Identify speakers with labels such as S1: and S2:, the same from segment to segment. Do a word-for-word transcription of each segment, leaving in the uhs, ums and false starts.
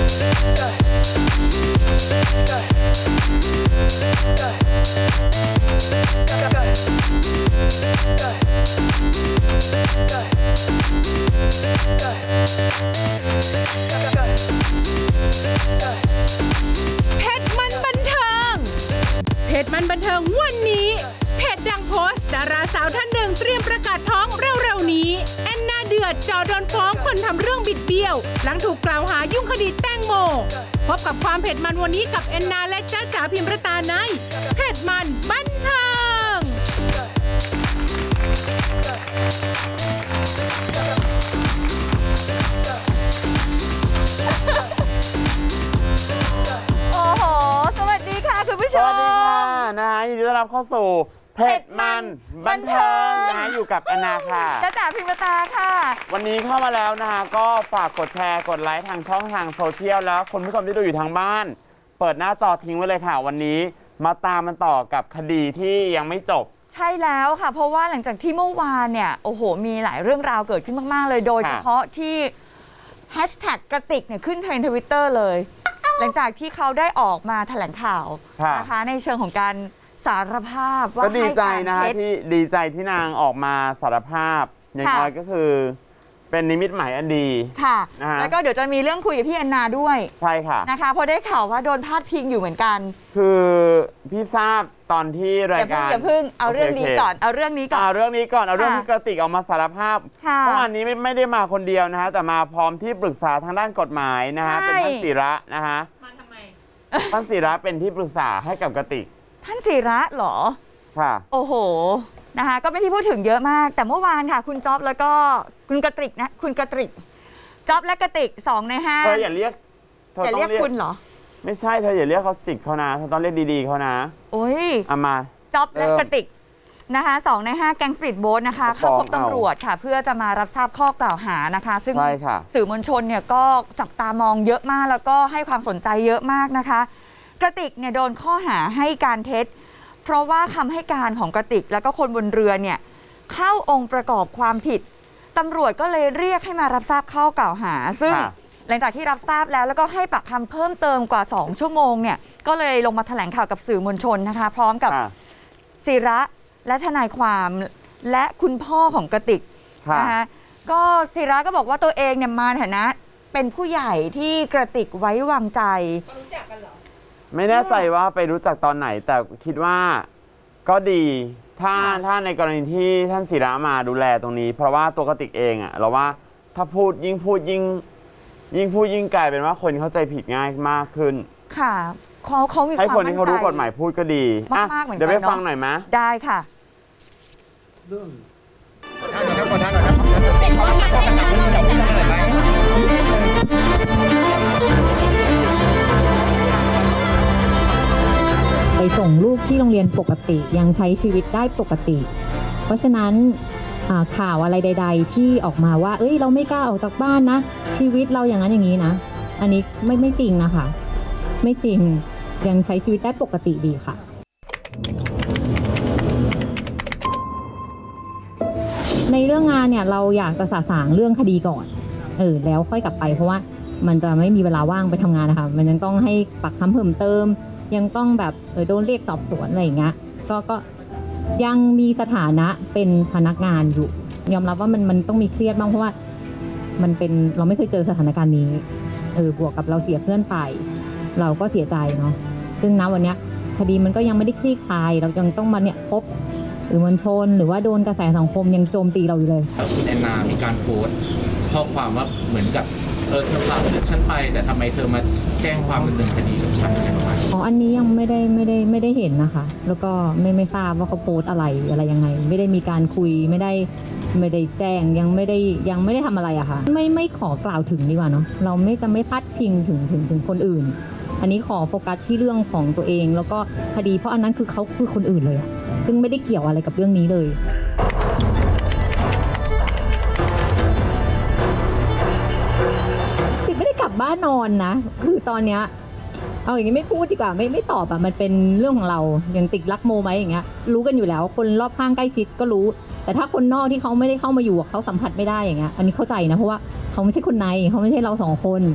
S1: มันบันเทิงเพจมันบันเทิงวันนี้เพจดังโพสต์ดาราสาวท่านหนึ่งเตรียมประกาศท้องเร็วๆนี้แอนนาเดือดจ่อโดนฟ้องคนทำเรื่องบิดเบี้ยวหลังถูกกล่าวหายุ่งคดีแตงโมพบกับความเผ็ดมันวันนี้กับแอนนาและจ้าจ๋าพิมรตาในเพจมันบันเทิง
S2: โอ้โหสวัสดีค่ะคุณผู้ชม
S3: สวัสดีค่ะนะฮะยินดีต้อนรับเข้าสู่เพจมันบันเทิงนะฮะอยู่กับแอนนาค่ะ
S2: จ้าจ๋าพิมพ์ตาค่ะ
S3: วันนี้เข้ามาแล้วนะฮะก็ฝากกดแชร์กดไลค์ทางช่องทางโซเชียลแล้วคุณผู้ชมที่ดูอยู่ทางบ้านเปิดหน้าจอทิ้งไว้เลยค่ะวันนี้มาตามมันต่อกับคดีที่ยังไม่จบ
S2: ใช่แล้วค่ะเพราะว่าหลังจากที่เมื่อวานเนี่ยโอ้โหมีหลายเรื่องราวเกิดขึ้นมากๆเลยโดยเฉพาะที่แฮชแท็กกระติกเนี่ยขึ้นเทรนด์ทวิตเตอร์เลยหลังจากที่เขาได้ออกมาแถลงข่าวนะคะในเชิงของการสารภาพว่า
S3: ก็ดีใจนะคะที่ดีใจที่นางออกมาสารภาพอย่างน้อยก็คือเป็นนิมิตหมายอันดี
S2: ค่ะแล้วก็เดี๋ยวจะมีเรื่องคุยกับพี่แอนนาด้วย
S3: ใช่ค่ะ
S2: นะคะเพราะได้ข่าวว่าโดนพาดพิงอยู่เหมือนกัน
S3: คือพี่ทราบตอนที่รายการ
S2: อย่าเพิ่งเอาเรื่องนี้ก่อนเอาเรื่องนี้ก่อน
S3: เอาเรื่องนี้ก่อนเอาเรื่องที่กระติกออกมาสารภาพเมื่อวานนี้ไม่ได้มาคนเดียวนะฮะแต่มาพร้อมที่ปรึกษาทางด้านกฎหมายนะฮะเป็นท่านศิระนะฮะมาทำไมท่านศิระเป็นที่ปรึกษาให้กับกระติก
S2: ท่านศิระเหรอ
S3: ค่ะ
S2: โอ้โหนะคะก็เป็นที่พูดถึงเยอะมากแต่เมื่อวานค่ะคุณจ๊อบแล้วก็คุณกระติกนะคุณกระติกจ๊อบและกระติกสองในห้า
S3: เธออย่าเรียก
S2: อย่าเรียกคุณเหรอ
S3: ไม่ใช่เธออย่าเรียกเขาจิกเขานะเธอต้องเรียกดีๆเขานะ
S2: โอ้ย
S3: เอามา
S2: จ๊อบและกระติกนะคะสองในห้าแก๊งสปีดโบ๊ทนะคะเข้าพบตำรวจค่ะเพื่อจะมารับทราบข้อกล่าวหานะคะซึ่งสื่อมวลชนเนี่ยก็จับตามองเยอะมากแล้วก็ให้ความสนใจเยอะมากนะคะกระติกเนี่ยโดนข้อหาให้การเท็จเพราะว่าคำให้การของกระติกแล้วก็คนบนเรือเนี่ยเข้าองค์ประกอบความผิดตำรวจก็เลยเรียกให้มารับทราบข้อกล่าวหาซึ่งหลังจากที่รับทราบแล้วแล้วก็ให้ปากคำเพิ่มเติมกว่าสองชั่วโมงเนี่ยก็เลยลงมาแถลงข่าวกับสื่อมวลชนนะคะพร้อมกับศิระและทนายความและคุณพ่อของกระติกนะคะก็ศิระก็บอกว่าตัวเองเนี่ยมาฐานะเป็นผู้ใหญ่ที่กระติกไว้วางใจ
S1: รู้จักกันเหรอ
S3: ไม่แน่ใจว่าไปรู้จักตอนไหนแต่คิดว่าก็ดีถ้าถ้าในกรณีที่ท่านศิระมาดูแลตรงนี้เพราะว่าตัวกระติกเองอะเราว่าถ้าพูดยิ่งพูดยิ่งยิ่งพูดยิ่งกลายเป็นว่าคนเข้าใจผิดง่ายมากขึ้น
S2: ค่ะเขาเขามีความ
S3: ให้คนที่เขารู้กฎหมายพูดก็ดี
S2: มากๆเหมือนกัน
S3: เดี๋ยวไปฟังหน่อยไหม
S2: ได้ค่ะ
S4: เรื่องขอท่านก่อนครับขอท่านก่อนครับเป็นความตั้งใจของเราจะพูดอะไรบ้าง
S5: ไปส่งลูกที่โรงเรียนปกติยังใช้ชีวิตได้ปกติเพราะฉะนั้นข่าวอะไรใดๆที่ออกมาว่าเอ้ยเราไม่กล้าออกจากบ้านนะชีวิตเราอย่างนั้นอย่างนี้นะอันนี้ไม่ไม่จริงนะคะไม่จริงยังใช้ชีวิตได้ปกติดีค่ะในเรื่องงานเนี่ยเราอยากจะสะสางเรื่องคดีก่อนเออแล้วค่อยกลับไปเพราะว่ามันจะไม่มีเวลาว่างไปทำงานนะคะมันยังต้องให้ปักคำเพิ่มเติมยังต้องแบบเออโดนเรียกสอบสวนอะไรอย่างเงี้ยก็ก็ยังมีสถานะเป็นพนักงานอยู่ยอมรับว่ามันมันต้องมีเครียดบ้างเพราะว่ามันเป็นเราไม่เคยเจอสถานการณ์นี้เออบวกกับเราเสียเพื่อนไปเราก็เสียใจเนาะซึ่งณวันนี้คดีมันก็ยังไม่ได้คลี่คลายเรายังต้องมาเนี่ยพบหรือมวลชนหรือว่าโดนกระแสสังคมยังโจมตีเราอยู่เลย
S4: คุณแอนนามีการโพสต์ข้อความว่าเหมือนกับเออเธอพาเพื่อนฉันไปแต่ทำไมเธอมาแจ้งความดำเนินคดีกับฉันอะไรประมาณ
S5: อ๋ออันนี้ยังไม่ได้ไม่ได้ไม่ได้เห็นนะคะแล้วก็ไม่ไม่ทราบว่าเขาโพสต์อะไรอะไรยังไงไม่ได้มีการคุยไม่ได้ไม่ได้แจ้งยังไม่ได้ยังไม่ได้ทำอะไรอะค่ะไม่ไม่ขอกล่าวถึงดีกว่าเนาะเราไม่จะไม่พาดพิงถึงถึงถึงคนอื่นอันนี้ขอโฟกัสที่เรื่องของตัวเองแล้วก็คดีเพราะอันนั้นคือเขาคือคนอื่นเลยอะซึ่งไม่ได้เกี่ยวอะไรกับเรื่องนี้เลยติดไม่ได้กลับบ้านนอนนะคือตอนเนี้ยเอาอย่างนี้ไม่พูดดีกว่าไม่ไม่ตอบอะมันเป็นเรื่องของเราอย่างติดรักโมไหมอย่างเงี้ยรู้กันอยู่แล้วคนรอบข้างใกล้ชิดก็รู้แต่ถ้าคนนอกที่เขาไม่ได้เข้ามาอยู่เขาสัมผัสไม่ได้อย่างเงี้ยอันนี้เข้าใจนะเพราะว่าเขาไม่ใช่คนในเขาไม่ใช่เราสองคน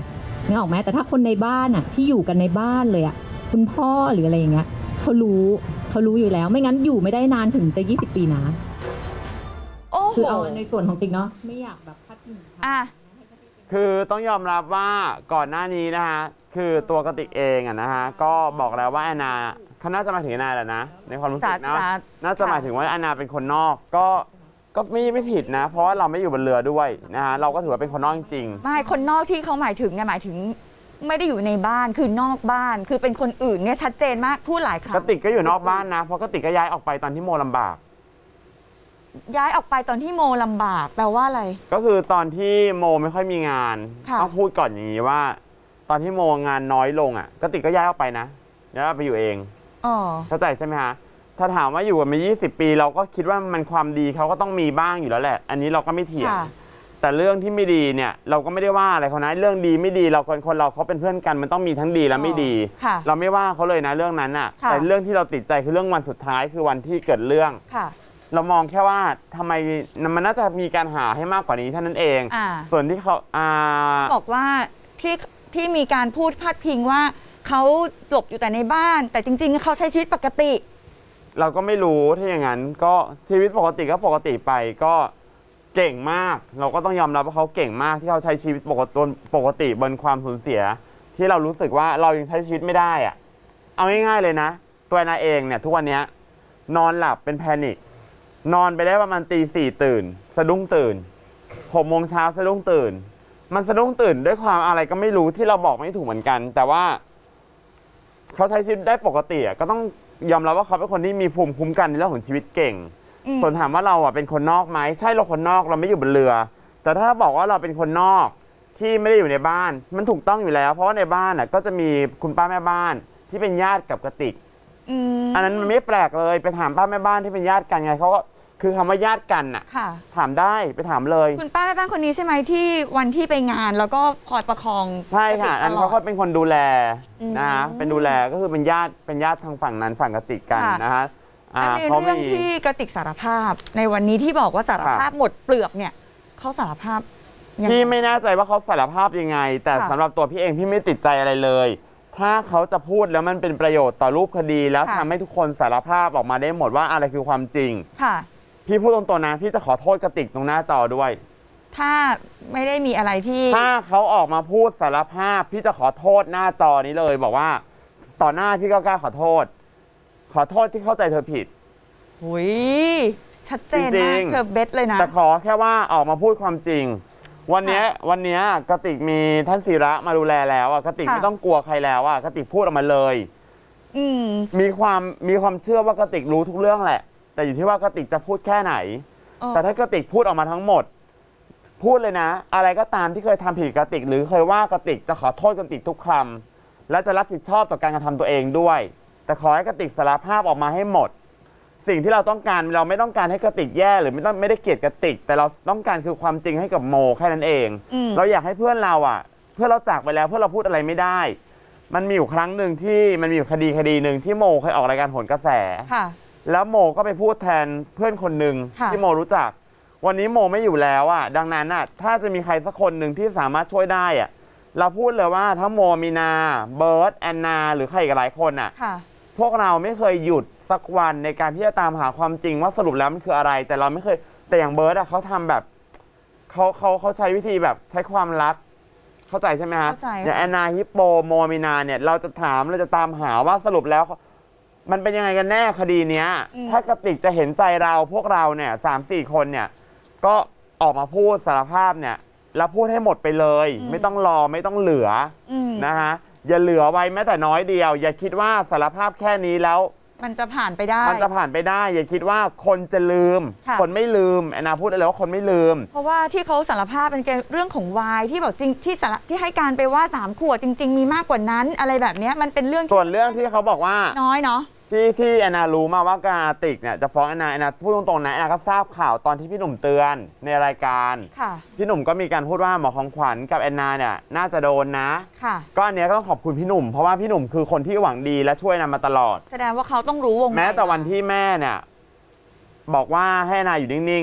S5: นึกออกไหมแต่ถ้าคนในบ้านอ่ะที่อยู่กันในบ้านเลยอ่ะคุณพ่อหรืออะไรอย่างเงี้ยเขารู้เขารู้อยู่แล้วไม่งั้นอยู่ไม่ได้นานถึงจะยี่สิบปีนะคือเอาในส่วนของติ๊กเนาะไม่อยากแบบพัดพิงอ่ะ
S3: คือต้องยอมรับว่าก่อนหน้านี้นะคะคือตัวกติกเองอะนะฮะก็บอกแล้วว่าแอนนาเขาน่าจะมาถึงแอนนาแหละนะในความรู้สึกนะน่าจะหมายถึงว่าแอนนาเป็นคนนอกก็ก็ไม่ไม่ผิดนะเพราะว่าเราไม่อยู่บนเรือด้วยนะฮะเราก็ถือว่าเป็นคนนอกจริง
S2: ไม่คนนอกที่เขาหมายถึงเนี่ยหมายถึงไม่ได้อยู่ในบ้านคือนอกบ้านคือเป็นคนอื่นเนี่ยชัดเจนมากพูดหลายครั้ง
S3: กติกก็อยู่นอกบ้านนะเพราะกติกก็ย้ายออกไปตอนที่โมลำบาก
S2: ย้ายออกไปตอนที่โมลำบากแปลว่าอะไร
S3: ก็คือตอนที่โมไม่ค่อยมีงานต้องพูดก่อนอย่างนี้ว่าตอนที่โมงานน้อยลงอ่ะกติกก็ย้ายออกไปนะย้ายไปอยู่เองเข้าใจใช่ไหมฮะถ้าถามว่าอยู่กันมายี่สิบปีเราก็คิดว่ามันความดีเขาก็ต้องมีบ้างอยู่แล้วแหละอันนี้เราก็ไม่เถียงแต่เรื่องที่ไม่ดีเนี่ยเราก็ไม่ได้ว่าอะไรเขานะเรื่องดีไม่ดีเราคนคนเราเขาเป็นเพื่อนกันมันต้องมีทั้งดีและไม่ดีเราไม่ว่าเขาเลยนะเรื่องนั้นอ่ะแต่เรื่องที่เราติดใจคือเรื่องวันสุดท้ายคือวันที่เกิดเรื่องเรามองแค่ว่าทำไมมันน่าจะมีการหาให้มากกว่านี้เท่านั้นเองส่วนที่เขา
S2: บอกว่าที่ที่มีการพูดพาดพิงว่าเขาหลบอยู่แต่ในบ้านแต่จริงๆเขาใช้ชีวิตปกติ
S3: เราก็ไม่รู้ถ้าอย่างนั้นก็ชีวิตปกติก็ปกติไปก็เก่งมากเราก็ต้องยอมรับว่าเขาเก่งมากที่เขาใช้ชีวิตปกติปกติบนความสูญเสียที่เรารู้สึกว่าเรายังใช้ชีวิตไม่ได้อะเอาง่ายๆเลยนะตัวนาเองเนี่ยทุกวันนี้นอนหลับเป็นแพนิคนอนไปได้ประมาณตีสี่ตื่นสะดุ้งตื่นหกโมงเช้าสะดุ้งตื่นมันสะดุ้งตื่นด้วยความอะไรก็ไม่รู้ที่เราบอกไม่ถูกเหมือนกันแต่ว่าเขาใช้ชีวิตได้ปกติก็ต้องยอมรับว่าเขาเป็นคนที่มีภูมิคุ้มกันในเรื่องของชีวิตเก่งส่วนถามว่าเราอ่ะเป็นคนนอกไหมใช่เราคนนอกเราไม่อยู่บนเรือแต่ถ้าบอกว่าเราเป็นคนนอกที่ไม่ได้อยู่ในบ้านมันถูกต้องอยู่แล้วเพราะว่าในบ้านอ่ะก็จะมีคุณป้าแม่บ้านที่เป็นญาติกับกติกอันนั้นมันไม่แปลกเลยไปถามป้าแม่บ้านที่เป็นญาติกันไงเขาก็คือคำว่าญาติกันน่ะถามได้ไปถามเลย
S2: คุณป้าแม่บ้านคนนี้ใช่ไหมที่วันที่ไปงานแล้วก็คอยประคอง
S3: ใช่ค่ะอันเขาก็เป็นคนดูแลนะฮะเป็นดูแลก็คือเป็นญาติเป็นญาติทางฝั่งนั้นฝั่งกติกกันนะฮะ
S2: ในเรื่องที่กระติกสารภาพในวันนี้ที่บอกว่าสารภาพหมดเปลือกเนี่ยเขาสารภาพ
S3: พี่ไม่แน่ใจว่าเขาสารภาพยังไงแต่สำหรับตัวพี่เองพี่ไม่ติดใจอะไรเลยถ้าเขาจะพูดแล้วมันเป็นประโยชน์ต่อรูปคดีแล้วทำให้ทุกคนสารภาพออกมาได้หมดว่าอะไรคือความจริงพี่พูดตรงๆนะพี่จะขอโทษกระติกตรงหน้าจอด้วย
S2: ถ้าไม่ได้มีอะไรที่
S3: ถ้าเขาออกมาพูดสารภาพพี่จะขอโทษหน้าจอนี้เลยบอกว่าต่อหน้าพี่ก็กล้าขอโทษขอโทษที่เข้าใจเธอผิด
S2: หุยชัดเจนมากเธอเบสเลยนะ
S3: แต่ขอแค่ว่าออกมาพูดความจริงวันนี้วันนี้กติกมีท่านศิระมาดูแลแล้วอ่ะกติกไม่ต้องกลัวใครแล้วอ่ะกติกพูดออกมาเลยมีความมีความเชื่อว่ากติกรู้ทุกเรื่องแหละแต่อยู่ที่ว่ากติกจะพูดแค่ไหนแต่ถ้ากติกพูดออกมาทั้งหมดพูดเลยนะอะไรก็ตามที่เคยทำผิดกติกหรือเคยว่ากติกจะขอโทษกติกทุกคำและจะรับผิดชอบต่อการกระทำตัวเองด้วยแต่ขอให้กติกสารภาพออกมาให้หมดสิ่งที่เราต้องการเราไม่ต้องการให้กติกแย่หรือไม่ต้องไม่ได้เกลียดกติกแต่เราต้องการคือความจริงให้กับโมแค่นั้นเองเราอยากให้เพื่อนเราอ่ะเพื่อนเราจากไปแล้วเพื่อนเราพูดอะไรไม่ได้มันมีอยู่ครั้งหนึ่งที่มันมีอยู่คดีคดีหนึ่งที่โมเคยออกรายการโหนกระแสแล้วโมก็ไปพูดแทนเพื่อนคนหนึ่งที่โมรู้จักวันนี้โมไม่อยู่แล้วอ่ะดังนั้นอ่ะถ้าจะมีใครสักคนหนึ่งที่สามารถช่วยได้อ่ะเราพูดเลยว่าถ้าโมมีนาเบิร์ตแอนนาหรือใครอีกหลายคนอ่ะพวกเราไม่เคยหยุดสักวันในการที่จะตามหาความจริงว่าสรุปแล้วมันคืออะไรแต่เราไม่เคยแต่อย่างเบิร์ตอ่ะเขาทำแบบเขาเขาเขาใช้วิธีแบบใช้ความรักเข้าใจใช่ไหมฮะอย่างแอนนาฮิปโปโมมีนาเนี่ยเราจะถามเราจะตามหาว่าสรุปแล้วมันเป็นยังไงกันแน่คดีเนี้ยถ้ากติกจะเห็นใจเราพวกเราเนี่ยสามสี่คนเนี่ยก็ออกมาพูดสารภาพเนี่ยแล้วพูดให้หมดไปเลยไม่ต้องรอไม่ต้องเหลือนะฮะอย่าเหลือไว้แม้แต่น้อยเดียวอย่าคิดว่าสารภาพแค่นี้แล้ว
S2: มันจะผ่านไปได้
S3: มันจะผ่านไปได้อย่าคิดว่าคนจะลืมคนไม่ลืมแอนนาพูดอะไรว่าคนไม่ลืม
S2: เพราะว่าที่เขาสารภาพเป็นเรื่องของวายที่บอกจริงที่สารที่ให้การไปว่าสามขวดจริงๆมีมากกว่านั้นอะไรแบบนี้มันเป็นเรื่อง
S3: ส่วนเรื่องที่เขาบอกว่า
S2: น้อยเนาะ
S3: ที่ที่แอนนารู้มาว่ากาติกเนี่ยจะฟ้องแอนนาแอนนาพูดตรงๆนะแอนนาก็ทราบข่าวตอนที่พี่หนุ่มเตือนในรายการพี่หนุ่มก็มีการพูดว่าหมอของขวัญกับแอนนาเนี่ยน่าจะโดนนะก็อันนี้ก็ต้องขอบคุณพี่หนุ่มเพราะว่าพี่หนุ่มคือคนที่หวังดีและช่วยแอนนามาตลอด
S2: แสดงว่าเขาต้องรู้วง
S3: แม้แต่วันที่แม่เนี่ยบอกว่าให้แอนนาอยู่นิ่งๆเนี่ย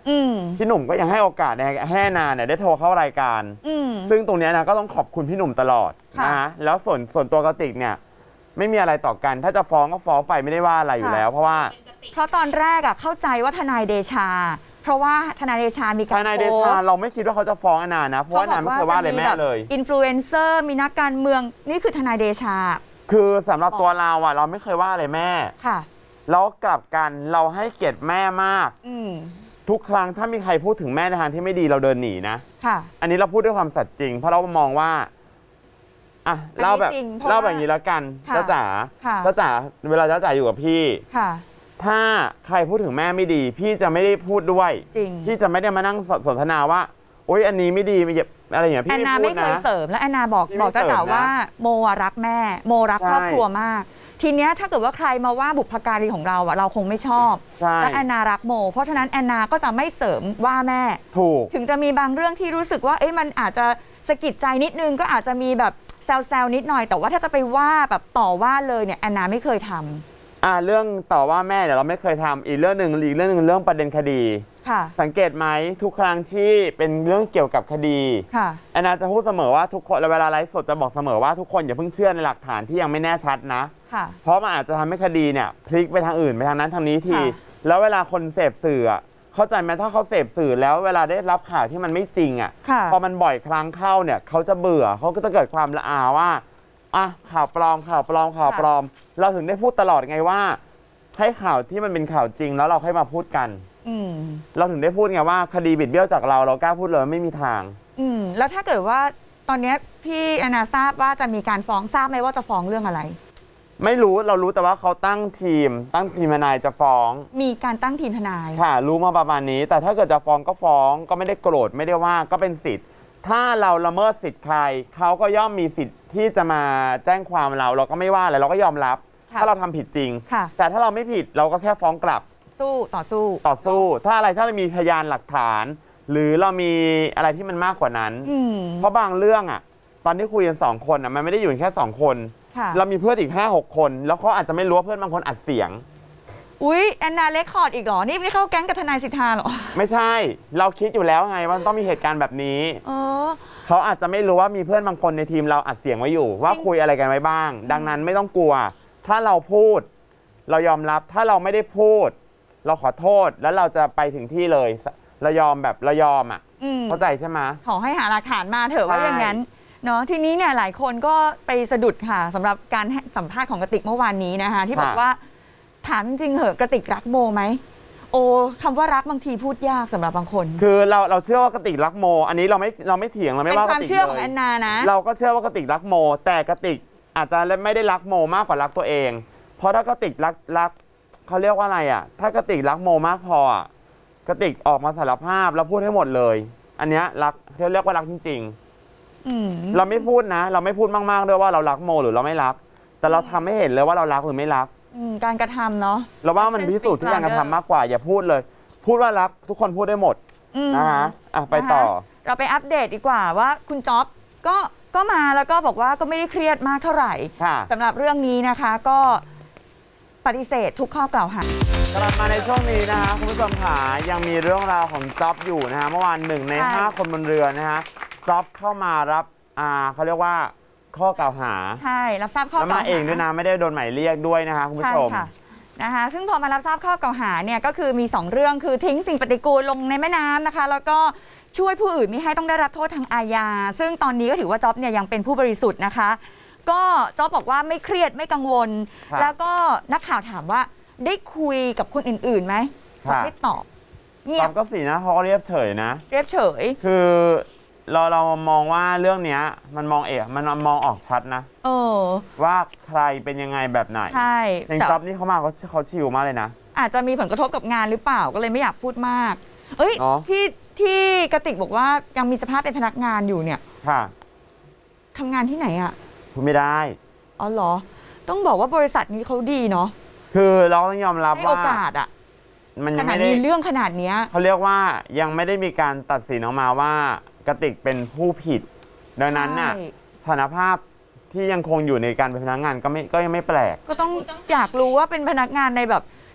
S3: พี่หนุ่มก็ยังให้โอกาสให้แอนนาเนี่ยได้โทรเข้ารายการซึ่งตรงนี้นะก็ต้องขอบคุณพี่หนุ่มตลอดนะฮะแล้วส่วนส่วนตัวกติกเนี่ยไม่มีอะไรต่อกันถ้าจะฟ้องก็ฟ้องไปไม่ได้ว่าอะไรอยู่แล้วเพราะว่า
S2: เพราะตอนแรกอะเข้าใจว่าทนายเดชาเพราะว่าทนายเดชามีการ
S3: ทนายเดชาเราไม่คิดว่าเขาจะฟ้องแอนนานะเพราะว่าแอนนาไม่เคยว่าอะไรแม่เลย
S2: อินฟลูเอนเซอร์มีนักการเมืองนี่คือทนายเดชา
S3: คือสำหรับตัวเราอะเราไม่เคยว่าอะไรแม่
S2: ค่ะ
S3: แล้วกลับกันเราให้เกียรติแม่มากทุกครั้งถ้ามีใครพูดถึงแม่ในทางที่ไม่ดีเราเดินหนีนะ
S2: ค่ะ
S3: อันนี้เราพูดด้วยความสัตย์จริงเพราะเรามองว่าอ่ะเล่าแบบเล่าแบบนี้แล้วกันจ้าจ๋าจ้าจ๋าเวลาจ้าจ๋าอยู่กับพี่ถ้าใครพูดถึงแม่ไม่ดีพี่จะไม่ได้พูดด้วยพี่จะไม่ได้มานั่งสนทนาว่าโอ๊ยอันนี้ไม่ดีอะไรอย่างเงี้ยพี่
S2: แอนนาไม่เคยเสริมและแอนนาบอกบอกจ้าจ๋าว่าโมรักแม่โมรักครอบครัวมากทีเนี้ยถ้าเกิดว่าใครมาว่าบุพการีของเราอะเราคงไม่ชอบและแอนนารักโมเพราะฉะนั้นแอนนาก็จะไม่เสริมว่าแม่
S3: ถูก
S2: ถึงจะมีบางเรื่องที่รู้สึกว่าเอ๊ะมันอาจจะสะกิดใจนิดนึงก็อาจจะมีแบบแซวๆนิดหน่อยแต่ว่าถ้าจะไปว่าแบบต่อว่าเลยเนี่ยแอนนาไม่เคยทำ
S3: อ่าเรื่องต่อว่าแม่เนี่ยเราไม่เคยทำอีกเรื่องหนึ่งอีกเรื่องหนึ่งเรื่องประเด็นคดีสังเกตไหมทุกครั้งที่เป็นเรื่องเกี่ยวกับคดีแอนนาจะพูดเสมอว่าทุกคนเวลาไลฟ์สดจะบอกเสมอว่าทุกคนอย่าเพิ่งเชื่อในหลักฐานที่ยังไม่แน่ชัดนะเพราะมันอาจจะทำให้คดีเนี่ยพลิกไปทางอื่นไปทางนั้นทางนี้ทีแล้วเวลาคนเสพสื่อเข้าใจไหมถ้าเขาเสพสื่อแล้วเวลาได้รับข่าวที่มันไม่จริงอ่ะพอมันบ่อยครั้งเข้าเนี่ยเขาจะเบื่อเขาก็จะเกิดความละอาว่าอ่ะข่าวปลอมข่าวปลอมข่าวปลอมเราถึงได้พูดตลอดไงว่าให้ข่าวที่มันเป็นข่าวจริงแล้วเราค่อยมาพูดกันเราถึงได้พูดไงว่าคดีบิดเบี้ยวจากเราเรากล้าพูดเลยไม่มีทาง
S2: อืมแล้วถ้าเกิดว่าตอนนี้พี่แอนนาทราบว่าจะมีการฟ้องทราบไหมว่าจะฟ้องเรื่องอะไร
S3: ไม่รู้เรารู้แต่ว่าเขาตั้งทีมตั้งทีมทนายจะฟ้อง
S2: มีการตั้งทีมทนาย
S3: ค่ะรู้มาประมาณนี้แต่ถ้าเกิดจะฟ้องก็ฟ้องก็ไม่ได้โกรธไม่ได้ว่าก็เป็นสิทธิ์ถ้าเราละเมิดสิทธิ์ใครเขาก็ย่อมมีสิทธิ์ที่จะมาแจ้งความเราเราก็ไม่ว่าอะไรเราก็ยอมรับถ้าเราทำผิดจริงแต่ถ้าเราไม่ผิดเราก็แค่ฟ้องกลับ
S2: สู้ต่อสู้
S3: ต่อสู้ถ้าอะไรถ้าเรามีพยานหลักฐานหรือเรามีอะไรที่มันมากกว่านั้นเพราะบางเรื่องอ่ะตอนที่คุยกันสองคนอ่ะมันไม่ได้อยู่แค่สองคนเรามีเพื่อนอีกห้าหกคนแล้วเขาอาจจะไม่รู้ว่าเพื่อนบางคนอัดเสียง
S2: อุ๊ยแอนนาเรคคอร์ดอีกเหรอนี่ไม่เข้าแก๊งกับทนายสิทธาหรอ
S3: ไม่ใช่เราคิดอยู่แล้วไงว่าต้องมีเหตุการณ์แบบนี้เขาอาจจะไม่รู้ว่ามีเพื่อนบางคนในทีมเราอัดเสียงไว้อยู่ว่าคุยอะไรกันไว้บ้างดังนั้นไม่ต้องกลัวถ้าเราพูดเรายอมรับถ้าเราไม่ได้พูดเราขอโทษแล้วเราจะไปถึงที่เลยเรายอมแบบเรายอมอ่ะเข้าใจใช่ไหม
S2: ขอให้หาหลักฐานมาเถอะว่าอย่างนั้นเนาะทีนี้เนี่ยหลายคนก็ไปสะดุดค่ะสำหรับการสัมภาษณ์ของกติกเมื่อวานนี้นะคะที่บอกว่าถามจริงๆเหอะกติกรักโมไหมโอ้คำว่ารักบางทีพูดยากสำหรับบางคน
S3: คือเราเราเชื่อว่ากติกรักโมอันนี้เราไม่เราไม่เถียงเราไม่ว่ากติกเลย
S2: เป็นความเชื่อของแอนนานะ
S3: เราก็เชื่อว่ากติกรักโมแต่กติกอาจจะไม่ได้รักโมมากกว่ารักตัวเองเพราะถ้ากติกรักรักเขาเรียกว่าอะไรอ่ะถ้ากติกรักโมมากพอกติกออกมาสารภาพแล้วพูดให้หมดเลยอันนี้รักเขาเรียกว่ารักจริงๆเราไม่พูดนะเราไม่พูดมากๆด้วยว่าเรารักโมหรือเราไม่รักแต่เราทำให้เห็นเลยว่าเรารักหรือไม่รัก
S2: การกระทำเนาะ
S3: เราว่ามันพิสูจน์ที่การกระทำมากกว่าอย่าพูดเลยพูดว่ารักทุกคนพูดได้หมดนะคะอ่ะไปต่อ
S2: เราไปอัปเดตดีกว่าว่าคุณจ๊อบก็ก็มาแล้วก็บอกว่าก็ไม่ได้เครียดมากเท่าไหร่สำหรับเรื่องนี้นะคะก็ปฏิเสธทุกข้อกล่าวหาก
S3: ลับมาในช่วงนี้นะคะคุณผู้ชมค่ะยังมีเรื่องราวของจ๊อบอยู่นะคะเมื่อวานหนึ่งในห้าคนบนเรือนะคะจ๊อบเข้ามารับอ่าเขาเรียกว่าข้อกล่าวหา
S2: ใช่รับทราบข้อกล่าวหา
S3: แล้วมาเองด้วยนะไม่ได้โดนหมายเรียกด้วยนะคะคุณผู้ชม
S2: นะคะซึ่งพอมารับทราบข้อกล่าวหาเนี่ยก็คือมีสองเรื่องคือทิ้งสิ่งปฏิกูลลงในแม่น้ำนะคะแล้วก็ช่วยผู้อื่นไม่ให้ต้องได้รับโทษทางอาญาซึ่งตอนนี้ก็ถือว่าจ๊อบเนี่ยยังเป็นผู้บริสุทธิ์นะคะก็จ๊อบบอกว่าไม่เครียดไม่กังวลแล้วก็นักข่าวถามว่าได้คุยกับคนอื่นๆไหมจ๊อบไม่ตอบ
S3: เงียบก็สินะเขาก็เรียบเฉยนะ
S2: เรียบเฉย
S3: คือเราเรามองว่าเรื่องนี้มันมองเอกมันมองออกชัดนะ
S2: เออ
S3: ว่าใครเป็นยังไงแบบไหน
S2: ใช่
S3: อย่างจ๊อบนี่เขามาเขาเขาชิลมากเลยนะ
S2: อาจจะมีผลกระทบกับงานหรือเปล่าก็เลยไม่อยากพูดมากเอ้ยที่ที่กติกบอกว่ายังมีสภาพเป็นพนักงานอยู่เนี่ย
S3: ค่ะ
S2: ทำงานที่ไหนอ่ะ
S3: พูดไม่ได้
S2: อ๋อเหรอต้องบอกว่าบริษัทนี้เขาดีเนาะ
S3: คือเราต้องยอมรับว่า
S2: ให้โอกาสอ่ะ
S3: มัน
S2: ขนาดนี้เรื่องขนาดนี้
S3: เขาเรียกว่ายังไม่ได้มีการตัดสินออกมาว่ากติกเป็นผู้ผิดดังนั้นน่ะสถานภาพที่ยังคงอยู่ในการเป็นพนักงานก็ไม่ก็ยังไม่แปลก
S2: ก็ต้องอยากรู้ว่าเป็นพนักงานในแบบ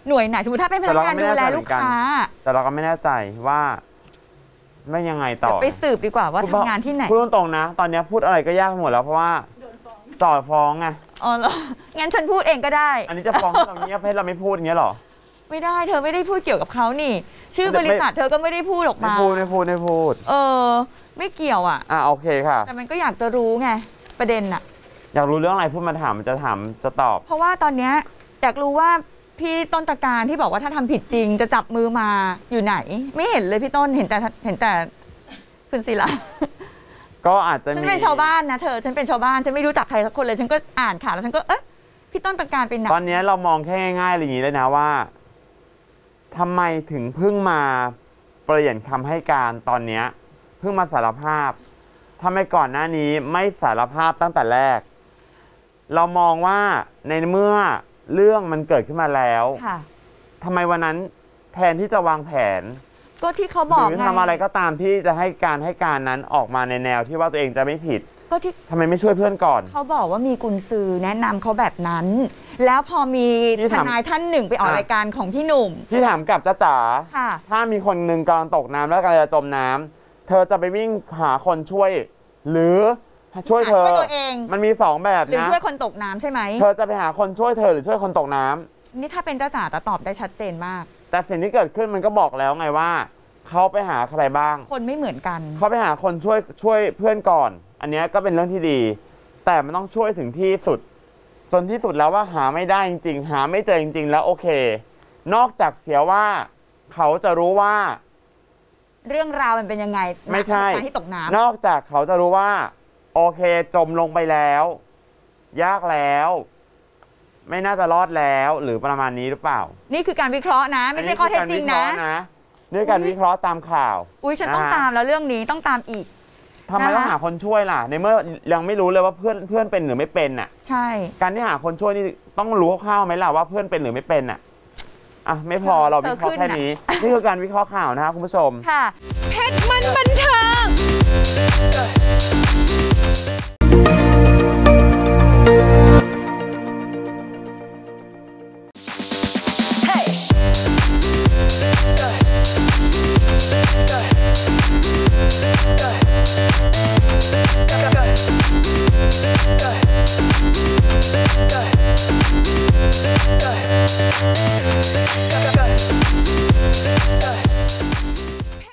S2: หน่วยไหนสมมติถ้าเป็นพนักงานดูแลลูกค้า
S3: แต่เราก็ไม่แน่ใจว่าไม่ยังไงต่อ
S2: ไปสืบดีกว่าว่าทำงานที่ไหน
S3: พูดตรงๆนะตอนนี้พูดอะไรก็ยากหมดแล้วเพราะว่าจ่อฟ้องไง
S2: อ๋อเหรองั้นฉันพูดเองก็ได้
S3: อันนี้จะฟ้องเราเนี้ยให้เราไม่พูดอย่างเงี้ยหรอ
S2: ไม่ได้เธอไม่ได้พูดเกี่ยวกับเขานี่ชื่อบริษัทเธอก็ไม่ได้พูดออกมา
S3: ไม่พูดไม่พูดไม่พูด
S2: เออไม่เกี่ยวอ่ะ
S3: อ่ะโอเคค่ะ
S2: แต่มันก็อยากจะรู้ไงประเด็นอ่ะ
S3: อยากรู้เรื่องอะไรพูดมาถามจะถามจะตอบ
S2: เพราะว่าตอนเนี้ยอยากรู้ว่าพี่ต้นตระการที่บอกว่าถ้าทำผิดจริงจะจับมือมาอยู่ไหนไม่เห็นเลยพี่ต้นเห็นแต่เห็นแต่คุณศิลา
S3: ก็อาจจะ
S2: ฉันเป็นชาวบ้านนะเธอฉันเป็นชาวบ้านฉันไม่รู้จักใครสักคนเลยฉันก็อ่านข่าวแล้วฉันก็เอ๊ะพี่ต้นตระการเป็นไหน
S3: ตอนนี้เรามองแค่ง่ายๆอย่างนี้เลยนะว่าทำไมถึงเพิ่งมาเปลี่ยนคำให้การตอนนี้เพิ่งมาสารภาพทำไมก่อนหน้านี้ไม่สารภาพตั้งแต่แรกเรามองว่าในเมื่อเรื่องมันเกิดขึ้นมาแล้วทำไมวันนั้นแทนที่จะวางแผน
S2: ก็ที่เขาบอก
S3: หรือทำอะไรก็ตามที่จะให้การให้การนั้นออกมาในแนวที่ว่าตัวเองจะไม่ผิด
S2: ก็ที่
S3: ทำไมไม่ช่วยเพื่อนก่อน
S2: เขาบอกว่ามีกุญซือแนะนำเขาแบบนั้นแล้วพอมีทนายท่านหนึ่งไปออกรายการของพี่หนุ่ม
S3: พี่ถามกับจ้าจ๋าถ้ามีคนหนึ่งกำลังตกน้ำแล้วกำลังจะจมน้ำเธอจะไปวิ่งหาคนช่วยหรือช่วยเธอ
S2: ตัวเอง
S3: มันมีสองแบบนะ
S2: หรือช่วยคนตกน้ำใช่ไหม
S3: เธอจะไปหาคนช่วยเธอหรือช่วยคนตกน้ำ
S2: นี่ถ้าเป็นจ้าจ๋าจะตอบได้ชัดเจนมาก
S3: แต่สิ่งที่เกิดขึ้นมันก็บอกแล้วไงว่าเขาไปหาใครบ้าง
S2: คนไม่เหมือนกัน
S3: เขาไปหาคนช่วยช่วยเพื่อนก่อนอันนี้ก็เป็นเรื่องที่ดีแต่มันต้องช่วยถึงที่สุดจนที่สุดแล้วว่าหาไม่ได้จริงๆหาไม่เจอจริงๆแล้วโอเคนอกจากเสียว่าเขาจะรู้ว่า
S2: เรื่องราวมันเป็นยังไง
S3: ไม่ใช่
S2: ที่ตกน้ำ
S3: นอกจากเขาจะรู้ว่าโอเคจมลงไปแล้วยากแล้วไม่น่าจะรอดแล้วหรือประมาณนี้หรือเปล่า
S2: นี่คือการวิเคราะห์นะไม่ใช่ข้อเท็จจริงนะ
S3: นี่การวิเคราะห์ตามข่าว
S2: อุ้ยฉันต้องตามแล้วเรื่องนี้ต้องตามอีก
S3: ทำไมต้องหาคนช่วยล่ะในเมื่อยังไม่รู้เลยว่าเพื่อนเพื่อนเป็นหรือไม่เป็นอ่ะ
S2: ใช่
S3: การที่หาคนช่วยนี่ต้องรู้คร่าวๆไหมล่ะว่าเพื่อนเป็นหรือไม่เป็นอ่ะอ่ะไม่พอเราวิเคราะห์แค่นี้นี่คือการวิเคราะห์ข่าวนะครับคุณผู้ชม
S2: ค่ะ
S1: เพชรมันบันเทิง